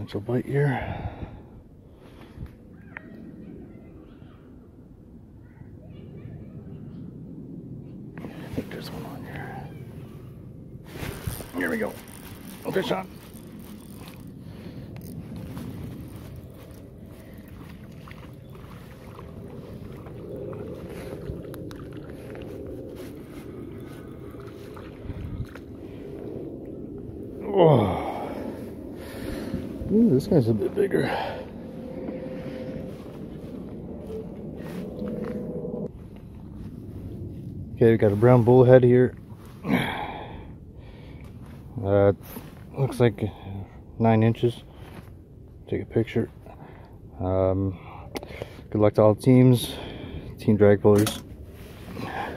potential bite here. I think there's one on here. Here we go. Fish on. Oh, ooh, this guy's a bit bigger. Okay, we got a brown bullhead here. Looks like 9 inches. Take a picture. Good luck to all teams, team drag pullers.